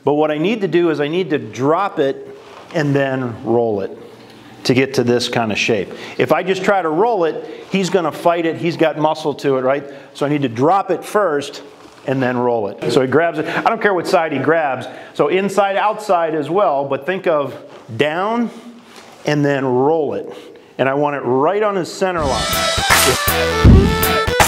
But what I need to do is I need to drop it and then roll it to get to this kind of shape. If I just try to roll it, he's going to fight it. He's got muscle to it, right? So I need to drop it first and then roll it. So he grabs it. I don't care what side he grabs. So inside, outside as well, but think of down and then roll it. And I want it right on his center line.